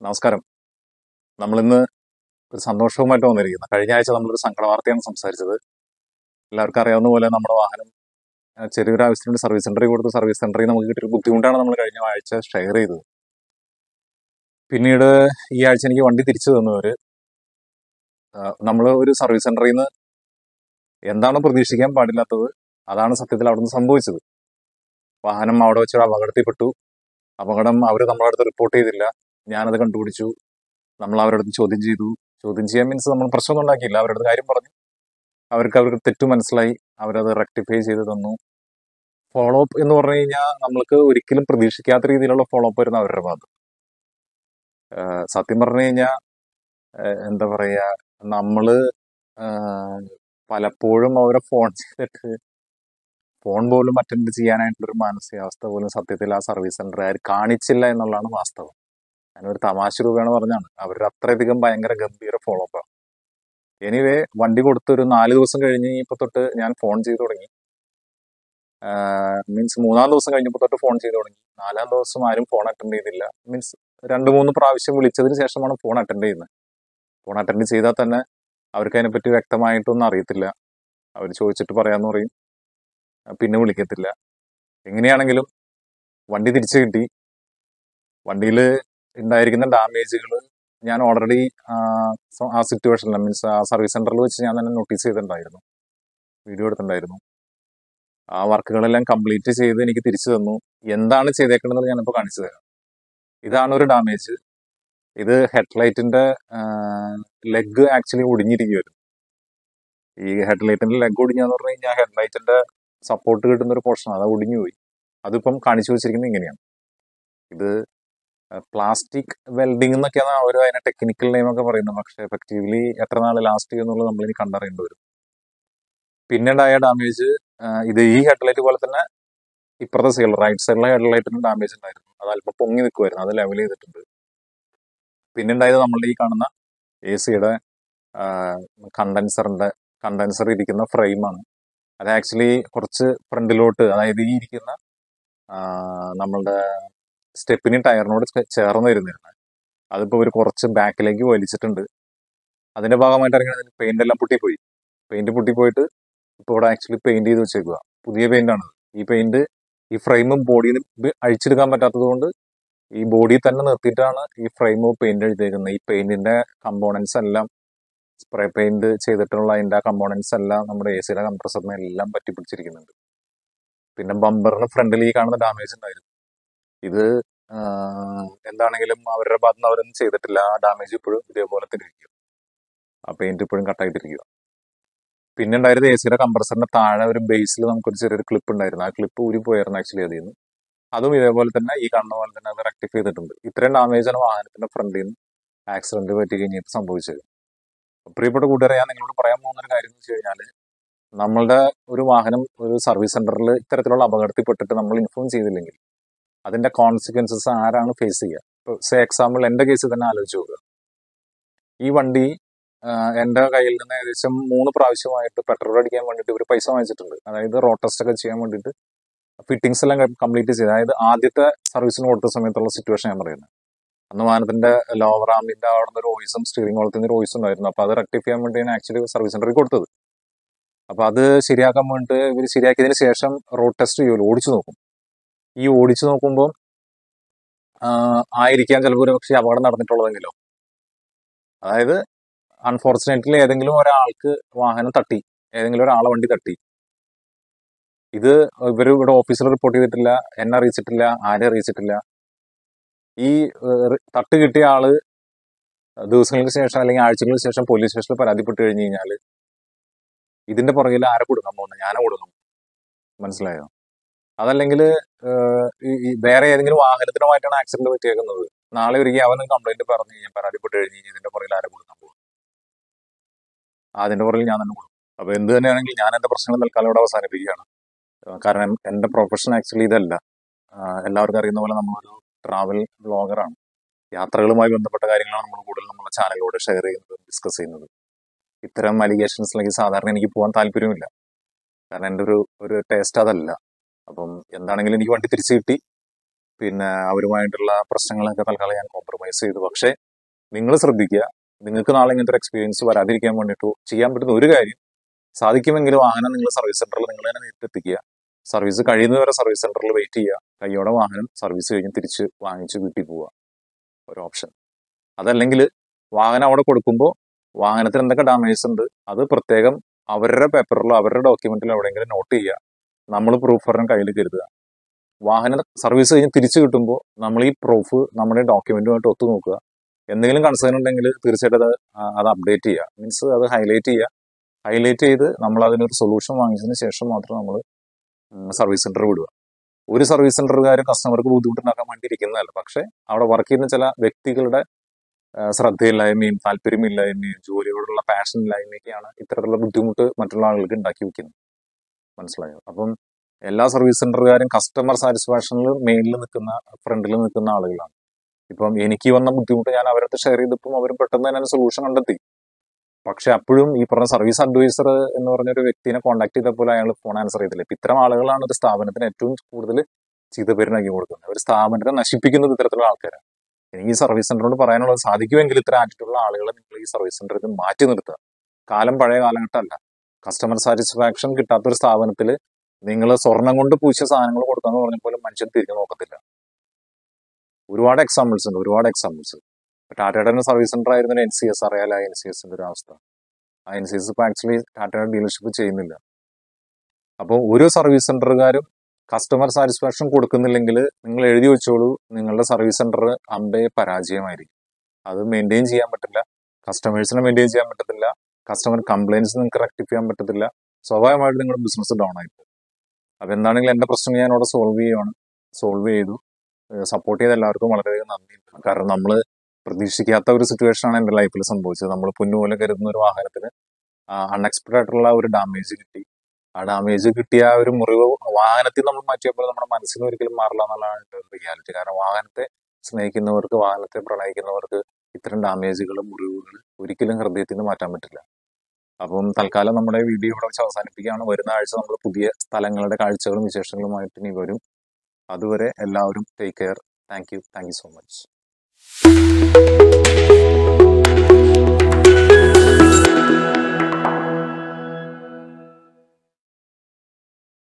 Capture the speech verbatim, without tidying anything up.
നമസ്കാരം. നമ്മളിന്ന് ഒരു സന്തോഷവുമായിട്ട് വന്നിരിക്കുന്നത്. കഴിഞ്ഞ ആഴ്ച നമ്മളൊരു സങ്കട വാർത്തയാണ് സംസാരിച്ചത്. എല്ലാവർക്കും അറിയാവുന്ന പോലെ നമ്മുടെ വാഹനം അഹ് ചെറിയൊരു ആവശ്യത്തിന് സർവീസ് സെന്ററിൽ കൊടുത്ത് സർവീസ് സെന്ററിൽ നമുക്ക് കിട്ടിയൊരു ബുദ്ധിമുട്ടാണ് നമ്മൾ കഴിഞ്ഞ ആഴ്ച ഷെയർ ചെയ്തത്. പിന്നീട് ഈ ആഴ്ച എനിക്ക് വണ്ടി തിരിച്ചു തന്നവര് നമ്മൾ ഒരു സർവീസ് സെന്ററിൽ നിന്ന് എന്താണ് പ്രതീക്ഷിക്കാൻ പാടില്ലാത്തത് അതാണ് സത്യത്തിൽ അവിടുന്ന് സംഭവിച്ചത്. വാഹനം അവിടെ വെച്ചൊരു അപകടത്തിൽപ്പെട്ടു. അപകടം അവർ നമ്മളെ അടുത്ത് റിപ്പോർട്ട് ചെയ്തില്ല. ഞാനത് കണ്ടുപിടിച്ചു. നമ്മൾ അവരുടെ അടുത്ത് ചോദ്യം ചെയ്തു. ചോദ്യം ചെയ്യാൻ മീൻസ് നമ്മൾ പ്രശ്നമൊന്നും ഉണ്ടാക്കിയില്ല. അവരുടെ അടുത്ത് കാര്യം പറഞ്ഞു. അവർക്ക് അവർക്ക് തെറ്റ് മനസ്സിലായി. അവരത് റെക്ടിഫൈ ചെയ്ത് തന്നു. ഫോളോ അപ്പ് എന്ന് പറഞ്ഞു കഴിഞ്ഞാൽ നമ്മൾക്ക് ഒരിക്കലും പ്രതീക്ഷിക്കാത്ത രീതിയിലുള്ള ഫോളോ അപ്പ് വരുന്ന അവരുടെ ഭാഗത്ത്. ഏഹ് സത്യം പറഞ്ഞു കഴിഞ്ഞാൽ എന്താ പറയാ, നമ്മള് ഏഹ് പലപ്പോഴും അവരെ ഫോൺ ചെയ്തിട്ട് ഫോൺ പോലും അറ്റൻഡ് ചെയ്യാനായിട്ടുള്ളൊരു മാനസികാവസ്ഥ പോലും സത്യത്തിൽ ആ സർവീസ് സെന്ററുകാർ കാണിച്ചില്ല എന്നുള്ളതാണ് വാസ്തവം. ഞാനൊരു തമാശ രൂപേണ പറഞ്ഞാണ്. അവരുടെ അത്രയധികം ഭയങ്കര ഗംഭീര ഫോളോ അപ്പാണ്. എനിവേ വണ്ടി കൊടുത്ത് ഒരു നാല് ദിവസം കഴിഞ്ഞ് ഇപ്പൊ തൊട്ട് ഞാൻ ഫോൺ ചെയ്തു തുടങ്ങി. മീൻസ് മൂന്നാം ദിവസം കഴിഞ്ഞപ്പോൾ തൊട്ട് ഫോൺ ചെയ്തു തുടങ്ങി. നാലാം ദിവസം ആരും ഫോൺ അറ്റൻഡ് ചെയ്തില്ല. മീൻസ് രണ്ട് മൂന്ന് പ്രാവശ്യം വിളിച്ചതിന് ശേഷമാണ് ഫോൺ അറ്റൻഡ് ചെയ്യുന്നത്. ഫോൺ അറ്റൻഡ് ചെയ്താൽ തന്നെ അവർക്ക് അതിനെപ്പറ്റി വ്യക്തമായിട്ടൊന്നും അറിയത്തില്ല. അവർ ചോദിച്ചിട്ട് പറയാന്ന് പറയും, അഹ് പിന്നെ വിളിക്കത്തില്ല. എങ്ങനെയാണെങ്കിലും വണ്ടി തിരിച്ചു കിട്ടി. വണ്ടിയിൽ ഉണ്ടായിരിക്കുന്ന ഡാമേജുകൾ ഞാൻ ഓൾറെഡി ആ സിറ്റുവേഷനിൽ മീൻസ് ആ സർവീസ് സെന്ററിൽ വെച്ച് ഞാൻ തന്നെ നോട്ടീസ് ചെയ്തിട്ടുണ്ടായിരുന്നു, വീഡിയോ എടുത്തിട്ടുണ്ടായിരുന്നു. ആ വർക്കുകളെല്ലാം കംപ്ലീറ്റ് ചെയ്ത് എനിക്ക് തിരിച്ചു തന്നു. എന്താണ് ചെയ്തേക്കണമെന്ന് ഞാനിപ്പോൾ കാണിച്ചു തരാം. ഇതാണ് ഒരു ഡാമേജ്. ഇത് ഹെഡ്ലൈറ്റിന്റെ ലെഗ് ആക്ച്വലി ഒടിഞ്ഞിരിക്കുമായിരുന്നു. ഈ ഹെഡ്ലൈറ്റിന്റെ ലെഗ് ഒടിഞ്ഞാന്ന് പറഞ്ഞു കഴിഞ്ഞാൽ ഹെഡ്ലൈറ്റിന്റെ സപ്പോർട്ട് കിട്ടുന്ന ഒരു പോർഷനാണ്, അത് ഒടിഞ്ഞു പോയി. അതിപ്പം കാണിച്ചു വെച്ചിരിക്കുന്നത് ഇങ്ങനെയാണ്. ഇത് പ്ലാസ്റ്റിക് വെൽഡിംഗ് എന്നൊക്കെയാണ് അവർ അതിനെ ടെക്നിക്കൽ നെയിം ഒക്കെ പറയുന്നത്. പക്ഷെ എഫക്റ്റീവ്ലി എത്ര നാൾ ലാസ്റ്റ് ചെയ്യുന്നുള്ളത് നമ്മളിനി കണ്ടറിയേണ്ടി വരും. പിന്നീടായ ഡാമേജ് ഇത് ഈ ഹെഡ്ലൈറ്റ് പോലെ തന്നെ ഇപ്പുറത്തെ സൈഡിൽ റൈറ്റ് സൈഡിലെ ഹെഡ്ലൈറ്റിന് ഡാമേജ് ഉണ്ടായിരുന്നു. അത് അല്പം പൊങ്ങി നിൽക്കുമായിരുന്നു. അത് ലെവൽ ചെയ്തിട്ടുണ്ട്. പിന്നുണ്ടായത് നമ്മളുടെ ഈ കാണുന്ന എ സിയുടെ കണ്ടൻസറിന്റെ കണ്ടൻസർ ഇരിക്കുന്ന ഫ്രെയിമാണ്. അത് ആക്ച്വലി കുറച്ച് ഫ്രണ്ടിലോട്ട്, അതായത് ഈ ഇരിക്കുന്ന ആ, നമ്മളുടെ സ്റ്റെപ്പിനി ടയറിനോട് ചെ- ചേർന്ന് ഇരുന്നിരുന്നത്. അതിപ്പോൾ ഒരു കുറച്ച് ബാക്കിലേക്ക് വലിച്ചിട്ടുണ്ട്. അതിന്റെ ഭാഗമായിട്ട് ഇറങ്ങി പെയിന്റ് എല്ലാം പൊട്ടിപ്പോയി. പെയിന്റ് പൊട്ടിപ്പോയിട്ട് ഇപ്പോൾ ഇവിടെ ആക്ച്വലി പെയിന്റ് ചെയ്ത് വെച്ചേക്കുക. പുതിയ പെയിന്റ് ആണ്. ഈ പെയിന്റ് ഈ ഫ്രെയിമും ബോഡിയിൽ അഴിച്ചെടുക്കാൻ പറ്റാത്തത് കൊണ്ട് ഈ ബോഡി തന്നെ നിർത്തിയിട്ടാണ് ഈ ഫ്രെയിം പെയിന്റ് എഴുതിയേക്കുന്നത്. ഈ പെയിന്റിന്റെ കമ്പോണൻസ് എല്ലാം സ്പ്രേ പെയിന്റ് ചെയ്തിട്ടുള്ള അതിന്റെ കമ്പോണൻസ് എല്ലാം നമ്മുടെ എ സിയുടെ കംപ്രസറിനെ എല്ലാം പറ്റി പിടിച്ചിരിക്കുന്നുണ്ട്. പിന്നെ ബമ്പറിന് ഫ്രണ്ടിൽ ഈ കാണുന്ന ഡാമേജ് ഉണ്ടായിരുന്നു. ഇത് ആഹ്, എന്താണെങ്കിലും അവരുടെ ഭാഗത്ത് നിന്ന് അവരൊന്നും ചെയ്തിട്ടില്ല. ആ ഡാമേജ് ഇപ്പോഴും ഇതേപോലെ തന്നെ ഇരിക്കും. ആ പെയിന്റ് ഇപ്പോഴും കട്ടായിട്ടിരിക്കുക. പിന്നെ ഉണ്ടായിരുന്നത് എ സിയുടെ കംപ്രസറിന്റെ താഴെ ഒരു ബേസിൽ നമുക്കൊരു ചെറിയൊരു ക്ലിപ്പ് ഉണ്ടായിരുന്നു. ആ ക്ലിപ്പ് ഊരി പോയായിരുന്നു ആക്ച്വലി അതിൽ നിന്ന്. അതും ഇതേപോലെ തന്നെ ഈ കാണുന്ന പോലെ തന്നെ അത് റെക്ടിഫൈ ചെയ്തിട്ടുണ്ട്. ഇത്രയും ഡാമേജാണ് വാഹനത്തിന്റെ ഫ്രണ്ടിൽ നിന്ന് ആക്സിഡന്റ് പറ്റി കഴിഞ്ഞപ്പോൾ സംഭവിച്ചത്. പ്രിയപ്പെട്ട കൂട്ടുകാരെ, ഞാൻ നിങ്ങളോട് പറയാൻ പോകുന്ന ഒരു കാര്യം എന്ന് വെച്ച് കഴിഞ്ഞാൽ, നമ്മളുടെ ഒരു വാഹനം ഒരു സർവീസ് സെന്ററിൽ ഇത്തരത്തിലുള്ള അപകടത്തിൽപ്പെട്ടിട്ട് നമ്മൾ ഇൻഫോം ചെയ്തില്ലെങ്കിൽ അതിന്റെ കോൺസിക്വൻസസ് ആരാണ് ഫേസ് ചെയ്യുക? ഇപ്പോൾ സേ എക്സാമ്പിൾ എന്റെ കേസിൽ തന്നെ ആലോചിച്ച് നോക്കുക. ഈ വണ്ടി ആഹ്, എന്റെ കയ്യിൽ നിന്ന് ഏകദേശം മൂന്ന് പ്രാവശ്യമായിട്ട് പെട്രോൾ അടിക്കാൻ വേണ്ടിയിട്ട് ഇവർ പൈസ വാങ്ങിച്ചിട്ടുണ്ട്. അതായത് റോഡ് ടെസ്റ്റ് ഒക്കെ ചെയ്യാൻ വേണ്ടിയിട്ട് ഫിറ്റിംഗ്സ് എല്ലാം കംപ്ലീറ്റ് ചെയ്ത്, അതായത് ആദ്യത്തെ സർവീസിന് കൊടുത്ത സമയത്തുള്ള സിറ്റുവേഷൻ ഞാൻ പറയുന്നത്. അന്ന് വാഹനത്തിന്റെ ലോവർ ആമിന്റെ അവിടെ നിന്ന് ഒരു വോയിസും സ്റ്റിയറിംഗ് കോളത്തിൽ ഒരു വോയിസ് ഉണ്ടായിരുന്നു. അപ്പൊ അത് റെക്ടിഫൈ ചെയ്യാൻ വേണ്ടിയാണ് ആക്ച്വലി സർവീസ് സെന്ററിൽ കൊടുത്തത്. അപ്പൊ അത് ശരിയാക്കാൻ വേണ്ടിയിട്ട് ഇവർ ശരിയാക്കിയതിന് ശേഷം റോഡ് ടെസ്റ്റ് ചെയ്യുമല്ലോ, ഓടിച്ചു നോക്കും. ഈ ഓടിച്ചു നോക്കുമ്പോൾ ആയിരിക്കാം ചിലപ്പോൾ ഒരു പക്ഷേ അപകടം നടന്നിട്ടുള്ളതെങ്കിലോ, അതായത് അൺഫോർച്ചുനേറ്റ്ലി ഏതെങ്കിലും ഒരാൾക്ക് വാഹനം തട്ടി, ഏതെങ്കിലും ഒരാളെ വണ്ടി തട്ടി. ഇത് ഇവർ ഇവിടെ ഓഫീസിൽ റിപ്പോർട്ട് ചെയ്തിട്ടില്ല, എന്നെ അറിയിച്ചിട്ടില്ല, ആരെ അറിയിച്ചിട്ടില്ല. ഈ ഏഹ്, റി- തട്ട് കിട്ടിയ ആള് ദിവസങ്ങൾക്ക് ശേഷം അല്ലെങ്കിൽ ആഴ്ചകൾക്ക് ശേഷം പോലീസ് സ്റ്റേഷനിൽ പരാതിപ്പെട്ട് കഴിഞ്ഞ് കഴിഞ്ഞാൽ ഇതിന്റെ പുറകിൽ ആരെ കൊടുക്കാൻ പോകുന്നത്? ഞാനെ കൊടുക്കും. മനസ്സിലായോ? അതല്ലെങ്കിൽ വേറെ ഏതെങ്കിലും വാഹനത്തിനുമായിട്ടാണ് ആക്സിഡന്റ് പറ്റിയേക്കുന്നത്. നാളെ ഒരിക്കൽ അവനും കംപ്ലൈന്റ് പറഞ്ഞു കഴിഞ്ഞാൽ പരാതിപ്പെട്ട് കഴിഞ്ഞ് കഴിഞ്ഞാൽ ഇതിന്റെ പുറകിൽ ആരെ കൊടുക്കാൻ പോകും? അതിന്റെ പുറകിൽ ഞാൻ തന്നെ കൊടുക്കും. അപ്പൊ എന്ത് തന്നെയാണെങ്കിൽ ഞാൻ എന്റെ പ്രശ്നങ്ങൾ തൽക്കാലം ഇവിടെ അവസാനിപ്പിക്കുകയാണ്. ഏഹ് കാരണം എന്റെ പ്രൊഫഷൻ ആക്ച്വലി ഇതല്ല. ആഹ് എല്ലാവർക്കും അറിയുന്ന പോലെ നമ്മളൊരു ട്രാവൽ ബ്ലോഗറാണ്. യാത്രകളുമായി ബന്ധപ്പെട്ട കാര്യങ്ങളാണ് നമ്മൾ കൂടുതൽ നമ്മുടെ ചാനലിലൂടെ ഷെയർ ചെയ്യുന്നത്, ഡിസ്കസ് ചെയ്യുന്നത്. ഇത്തരം അലിഗേഷൻസിലേക്ക് സാധാരണ എനിക്ക് പോകാൻ താല്പര്യമില്ല. കാരണം എൻ്റെ ഒരു ഒരു ടേസ്റ്റ് അതല്ല. അപ്പം എന്താണെങ്കിലും എനിക്ക് വണ്ടി തിരിച്ചു കിട്ടി. പിന്നെ അവരുമായിട്ടുള്ള പ്രശ്നങ്ങളൊക്കെ തൽക്കാലം ഞാൻ കോംപ്രമൈസ് ചെയ്തു. പക്ഷേ നിങ്ങൾ ശ്രദ്ധിക്കുക, നിങ്ങൾക്ക് നാളെ ഇങ്ങനത്തെ ഒരു എക്സ്പീരിയൻസ് വരാതിരിക്കാൻ വേണ്ടിയിട്ട് ചെയ്യാൻ പറ്റുന്ന ഒരു കാര്യം, സാധിക്കുമെങ്കിൽ വാഹനം നിങ്ങൾ സർവീസ് സെന്ററിൽ നിങ്ങൾ തന്നെ നേരിട്ടെത്തിക്കുക. സർവീസ് കഴിയുന്നവരെ സർവീസ് സെന്ററിൽ വെയിറ്റ് ചെയ്യുക. കയ്യോടെ വാഹനം സർവീസ് കഴിഞ്ഞ് തിരിച്ച് വാങ്ങിച്ച് വീട്ടിൽ പോവുക ഒരു ഓപ്ഷൻ. അതല്ലെങ്കിൽ വാഹനം അവിടെ കൊടുക്കുമ്പോൾ വാഹനത്തിന് എന്തൊക്കെ ഡാമേജസ് ഉണ്ട് അത് പ്രത്യേകം അവരുടെ പേപ്പറിലോ അവരുടെ ഡോക്യുമെന്റിലോ എവിടെയെങ്കിലും നോട്ട് ചെയ്യുക. നമ്മൾ പ്രൂഫ് ഒരെണ്ണം കയ്യിൽ കരുതുക. വാഹനം സർവീസ് കഴിഞ്ഞ് തിരിച്ചു കിട്ടുമ്പോൾ നമ്മൾ ഈ പ്രൂഫ് നമ്മുടെ ഡോക്യുമെന്റുമായിട്ട് ഒത്തു നോക്കുക. എന്തെങ്കിലും കൺസേൺ ഉണ്ടെങ്കിൽ തീർച്ചയായിട്ടും അത് അത് അപ്ഡേറ്റ് ചെയ്യുക. മീൻസ് അത് ഹൈലൈറ്റ് ചെയ്യുക. ഹൈലൈറ്റ് ചെയ്ത് നമ്മൾ അതിനൊരു സൊല്യൂഷൻ വാങ്ങിച്ചതിന് ശേഷം മാത്രം നമ്മൾ സർവീസ് സെന്റർ വിടുക. ഒരു സർവീസ് സെന്ററുകാരും കസ്റ്റമർക്ക് ബുദ്ധിമുട്ടുണ്ടാക്കാൻ വേണ്ടി ഇരിക്കുന്നതല്ല. പക്ഷെ അവിടെ വർക്ക് ചെയ്യുന്ന ചില വ്യക്തികളുടെ ശ്രദ്ധയില്ലായ്മയും താല്പര്യമില്ലായ്മയും ജോലിയോടുള്ള പാഷൻ ഇല്ലായ്മയൊക്കെയാണ് ഇത്തരത്തിലുള്ള ബുദ്ധിമുട്ട് മറ്റുള്ള ആളുകൾക്ക് ഉണ്ടാക്കി വെക്കുന്നത്. മനസ്സിലായോ? അപ്പം എല്ലാ സർവീസ് സെന്ററുകാരും കസ്റ്റമർ സാറ്റിസ്ഫാക്ഷനിൽ മെയിനിൽ നിൽക്കുന്ന ഫ്രണ്ടിൽ നിൽക്കുന്ന ആളുകളാണ്. ഇപ്പം എനിക്ക് വന്ന ബുദ്ധിമുട്ട് ഞാൻ അവരടുത്ത് ഷെയർ ചെയ്തപ്പം അവർ പെട്ടെന്ന് തന്നെ സൊല്യൂഷൻ കണ്ടെത്തി. പക്ഷെ അപ്പോഴും ഈ പറഞ്ഞ സർവീസ് അഡ്വൈസർ എന്ന് പറഞ്ഞ ഒരു വ്യക്തിനെ കോൺടാക്ട് ചെയ്തപ്പോൾ അയാൾ ഫോൺ ആൻസർ ചെയ്തില്ല. ഇപ്പം ഇത്തരം ആളുകളാണ് ഒരു സ്ഥാപനത്തിന് ഏറ്റവും കൂടുതൽ ചീത്തപ്പേരിനാക്കി കൊടുക്കുന്നത്. ഒരു സ്ഥാപനത്തെ നശിപ്പിക്കുന്നത് ഇത്തരത്തിലുള്ള ആൾക്കാരാണ്. എനിക്ക് ഈ സർവീസ് സെന്ററിനോട് പറയാനുള്ളത്, സാധിക്കുമെങ്കിൽ ഇത്തരം ആറ്റിറ്റ്യൂഡുള്ള ആളുകളെ നിങ്ങൾ ഈ സർവീസ് സെന്ററിൽ നിന്ന് മാറ്റി നിർത്തുക. കാലം പഴയ കാലഘട്ടമല്ല. കസ്റ്റമർ സാറ്റിസ്ഫാക്ഷൻ കിട്ടാത്തൊരു സ്ഥാപനത്തിൽ നിങ്ങൾ സ്വർണം കൊണ്ട് പൂശിയ സാധനങ്ങൾ കൊടുക്കാന്ന് പറഞ്ഞപ്പോൾ മനുഷ്യൻ തിരിഞ്ഞു നോക്കത്തില്ല. ഒരുപാട് എക്സാമ്പിൾസ് ഉണ്ട്, ഒരുപാട് എക്സാമ്പിൾസ്. ടാറ്റയുടെ തന്നെ സർവീസ് സെന്റർ ആയിരുന്ന എൻ സി എസ്, അറിയാലോ എൻ സി എസിന്റെ ഒരു അവസ്ഥ. ആ എൻ സി എസ് ഇപ്പൊ ആക്ച്വലി ടാറ്റയുടെ ഡീലർഷിപ്പ് ചെയ്യുന്നില്ല. അപ്പോൾ ഓരോ സർവീസ് സെന്ററുകാരും കസ്റ്റമർ സാറ്റിസ്ഫാക്ഷൻ കൊടുക്കുന്നില്ലെങ്കിൽ നിങ്ങൾ എഴുതി വെച്ചോളൂ, നിങ്ങളുടെ സർവീസ് സെന്റർ അമ്പേ പരാജയമായിരിക്കും. അത് മെയിൻറ്റെയിൻ ചെയ്യാൻ പറ്റില്ല, കസ്റ്റമേഴ്സിനെ മെയിൻറ്റെയിൻ ചെയ്യാൻ പറ്റത്തില്ല, കസ്റ്റമർ കംപ്ലയിൻസ് നിങ്ങൾക്ക് റെക്ടിഫൈ ചെയ്യാൻ പറ്റത്തില്ല. സ്വാഭാവികമായിട്ട് നിങ്ങളുടെ ബിസിനസ് ഡൗൺ ആയിപ്പോൾ. അപ്പോൾ എന്താണെങ്കിലും എൻ്റെ പ്രശ്നം ഞാൻ അവിടെ സോൾവ് ചെയ്യുവാണ്, സോൾവ് ചെയ്തു. സപ്പോർട്ട് ചെയ്ത എല്ലാവർക്കും വളരെയധികം നന്ദിയുണ്ട്. കാരണം നമ്മൾ പ്രതീക്ഷിക്കാത്ത ഒരു സിറ്റുവേഷനാണ് എൻ്റെ ലൈഫിൽ സംഭവിച്ചത്. നമ്മൾ പൊന്നുപോലെ കരുതുന്ന ഒരു വാഹനത്തിന് അൺഎക്സ്പെക്ടഡ് ആയിട്ടുള്ള ഒരു ഡാമേജ് കിട്ടി. ആ ഡാമേജ് കിട്ടിയ ആ ഒരു മുറിവ് വാഹനത്തിൽ നമ്മൾ മാറ്റിയപ്പോൾ നമ്മുടെ മനസ്സിൽ നിന്ന് ഒരിക്കലും മാറില്ല എന്നുള്ളതാണ് റിയാലിറ്റി. കാരണം വാഹനത്തെ സ്നേഹിക്കുന്നവർക്ക്, വാഹനത്തെ പ്രണയിക്കുന്നവർക്ക് ഇത്തരം ഡാമേജുകളും മുറിവുകൾ ഒരിക്കലും ഹൃദയത്തിൽ നിന്ന് മാറ്റാൻ പറ്റില്ല. അപ്പം തൽക്കാലം നമ്മുടെ വീഡിയോ ഇവിടെ വെച്ച് അവസാനിപ്പിക്കുകയാണ്. വരുന്ന ആഴ്ച നമ്മൾ പുതിയ സ്ഥലങ്ങളുടെ കാഴ്ചകളും വിശേഷങ്ങളുമായിട്ട് ഇനി വരും. അതുവരെ എല്ലാവരും take care. Thank you thank you so much.